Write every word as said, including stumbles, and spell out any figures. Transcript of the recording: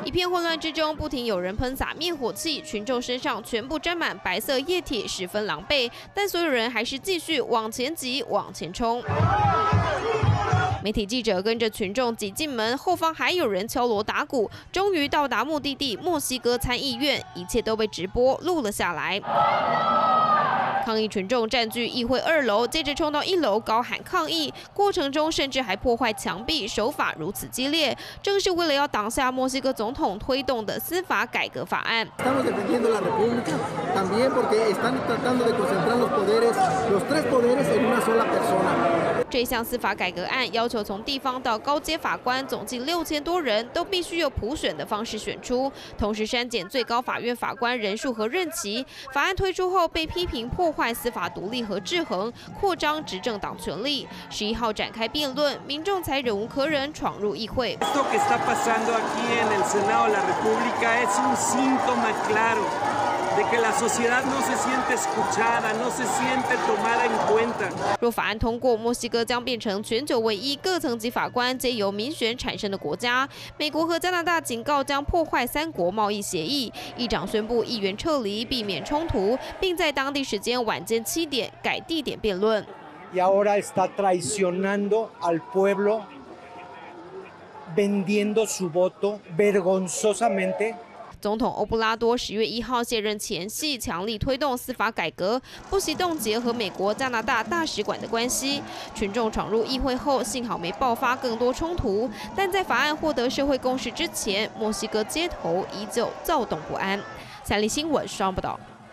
一片混乱之中，不停有人喷洒灭火器，群众身上全部沾满白色液体，十分狼狈。但所有人还是继续往前挤，往前冲。 媒体记者跟着群众挤进门，后方还有人敲锣打鼓，终于到达目的地墨西哥参议院，一切都被直播录了下来。 抗议群众占据议会二楼，接着冲到一楼高喊抗议，过程中甚至还破坏墙壁，手法如此激烈，正是为了要挡下墨西哥总统推动的司法改革法案。 这项司法改革案要求从地方到高阶法官总计六千多人都必须用普选的方式选出，同时删减最高法院法官人数和任期。法案推出后被批评破坏司法独立和制衡，扩张执政党权力。十一号展开辩论，民众才忍无可忍闯入议会。 若法案通过，墨西哥将变成全球唯一各层级法官皆由民选产生的国家。美国和加拿大警告将破坏三国贸易协议。议长宣布议员撤离，避免冲突，并在当地时间晚间七点改地点辩论。 Y ahora está traicionando al pueblo, vendiendo su voto vergonzosamente. 总统欧布拉多十月一号卸任前夕，强力推动司法改革，不惜冻结和美国、加拿大大使馆的关系。群众闯入议会后，幸好没爆发更多冲突，但在法案获得社会共识之前，墨西哥街头依旧躁动不安。三立新闻双报道。